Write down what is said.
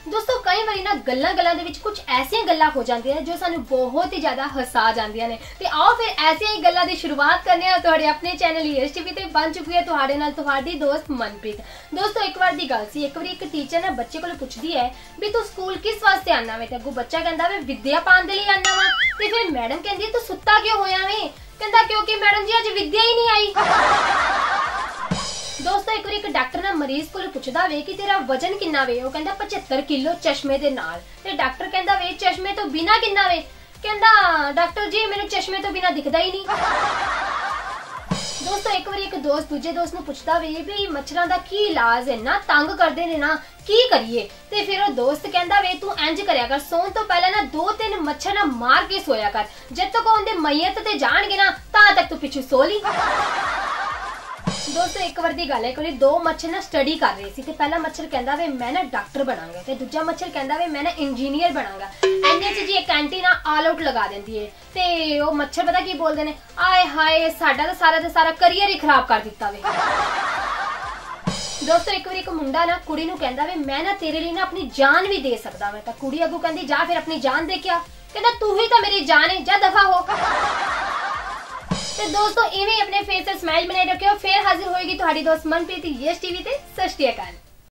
दोस्तों कई बारी ना गल्लां दे विच कुछ ऐसियां गल्लां हो जांदियां ने जो सानू बहुत ही ज्यादा हसा जांदियां ने ते आओ फिर ऐसियां ही गल्लां दी शुरुआत करने आ तुहाडे अपने चैनल यश टीवी ते बन चुकी है तुहाडे नाल तुहाडी दोस्त मनप्रीत। दोस्तों एक बार दी गल सी, एक बारी एक टीचर ना बच्चे कोल पुछदी है भी तू स्कूल किस वास्ते आना वे, ते अगू बच्चा कहंदा वे विद्या पाने दे लई आना वा। ते फिर मैडम कहंदी तू सुत्ता क्यों होया वे? कहंदा क्योंकि मैडम जी अज विद्या ही नहीं आई। दोस्तों एक बार एक डॉक्टर ना मरीज को पुछदा वे कि तेरा वजन किन्ना वे? वो कहंदा 75 किलो चश्मे दे नाल। ते डॉक्टर कहंदा वे चश्मे तो बिना किन्ना वे? कहंदा डॉक्टर जी मेनू चश्मे तो बिना दिखदा ही नहीं। दोस्तों एक बार एक दोस्त दूजे दोस्त नू पुछदा वे भी मच्छरां दा की इलाज है, ना तंग करदे ने ना की करिए? ते फिर वो दोस्त कहंदा वे तू इंज करया कर, सोन तो पहले ना 2-3 मच्छर ना मार के सोया कर, जब तक उनदे मैयत ते जाणगे ना तां तक तू पिछू सो ली। दोस्तों एक बार दी गल है, कोई 2 मच्छर ना स्टडी कर रहे थे। पहला मच्छर कहंदा वे मैं ना डॉक्टर बनांगा, ते दूजा मच्छर कहंदा वे मैं ना इंजीनियर बनांगा। एने च जी एक एंटी ना ऑल आउट लगा देंदी है ते वो मच्छर पता की बोलदे ने, आए हाय साडा तो सारा करियर ही खराब कर दिता वे। दोस्तों एक बार एक मुंडा ना कुड़ी नू कहंदा वे मैं ना तेरे लिए ना अपनी जान भी दे सकदा मैं। तां कुड़ी अगू कहंदी जा फिर अपनी जान दे क्या? कहंदा तू ही तो मेरी जान है, जा दफा हो। तो दोस्तों इवें अपने फेस से स्माइल बनाए रखियो। फिर हाजिर होएगी तुम्हारी दोस्त मनप्रीत यश टीवी ते। सत श्री अकाल।